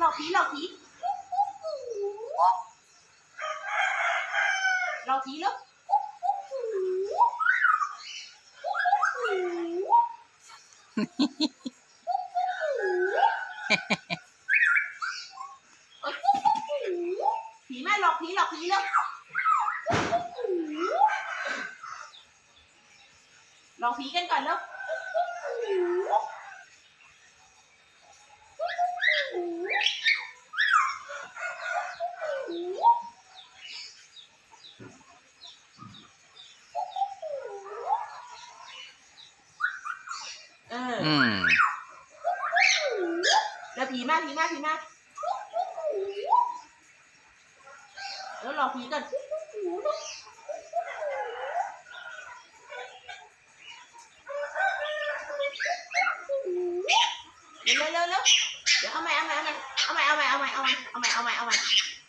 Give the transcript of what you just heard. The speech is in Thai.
อกผีหลอกผีหลอกผีแล้วผีแม่หลอกผีหลอกผีแล้วหลอกผีกันก่อนแล้วแล้วผีมาแล้วหลอกผีกันเร็วเดี๋ยวเอาใหม่